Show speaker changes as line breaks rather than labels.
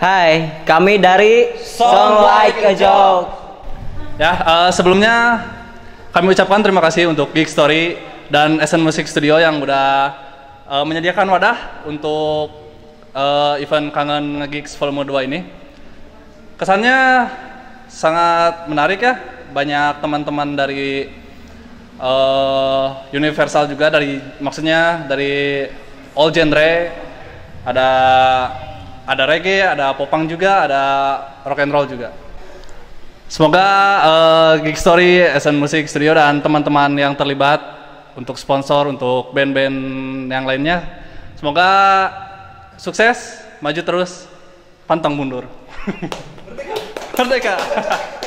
Hai, kami dari Sound Like a Joke.
Ya, sebelumnya kami ucapkan terima kasih untuk Geek Story dan Essence Music Studio yang udah menyediakan wadah untuk event Kangen Ngegeeks Volume 2 ini. Kesannya sangat menarik ya, banyak teman-teman dari Universal juga, maksudnya dari all genre, ada reggae, ada popang juga, ada rock and roll juga. Semoga Geek Story, Essence Music Studio dan teman-teman yang terlibat untuk sponsor, untuk band-band yang lainnya, semoga sukses, maju terus, pantang mundur. Merdeka.